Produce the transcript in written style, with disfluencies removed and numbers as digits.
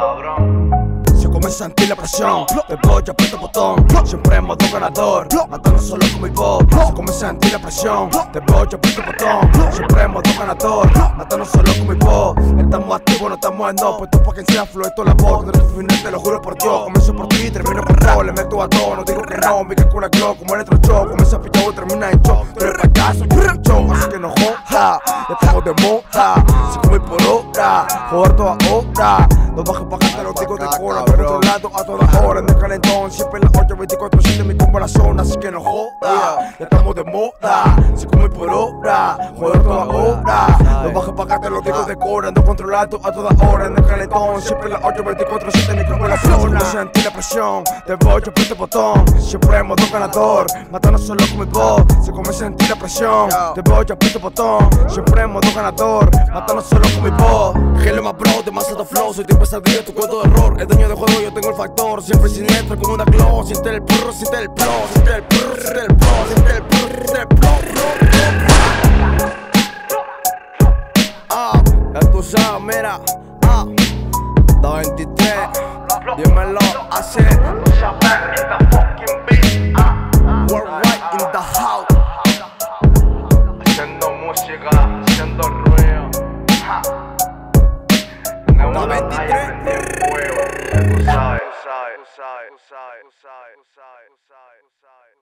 cabrón. Se comienza a sentir la presión, te voy a apretar el botón, siempre en modo ganador, matando solo con mi voz. Se comienza a sentir la presión, te voy a apretar el botón, siempre en modo ganador, matando solo con mi voz. Estamos activos, no estamos en no, puesto pa' que sea fluesto la voz. De tu final te lo juro por Dios, comienzo por ti, termino por todo, le meto a todo, no digo que no, mi calcula glow como electro show, comienza a pichar y termina en show. Tú eres fracaso, yo soy show, así que no joda, ya estamos de moda, se come por hora, joder toda hora. No bajes pa' acá, te lo digo de cora, por otro lado a todas horas, en el calentón, siempre en las 8, 24, 7, mi tumbo la zona, así que no joda, ya estamos de moda, se come por hora, joder toda hora. No bajes pa' acá, te lo digo de cora, ando controlado a todas horas, en el calentón, siempre en las 8, 24, 7, mi tumbo la zona. Sentí la presión, te voy a apretar el botón, siempre en modo ganador, matando solo con mi voz. Se comienza a sentir la presión, te voy a apretar el botón, siempre en modo ganador, matando solo con mi voz. Hello my bro, demasiado flow, soy tu pesadilla, tu cuento de error. El dueño de juego, yo tengo el factor, siempre siniestro como una glow. Siente el prrr, siente el pro, siente el prrr, siente el pro, siente el prrr, siente el pro. Ya tú sabes, mira, da 23, dímelo, hace worldwide in the house, Haciendo música, haciendo ruido. Tenemos la talla, prendí fuego. Tú sabes.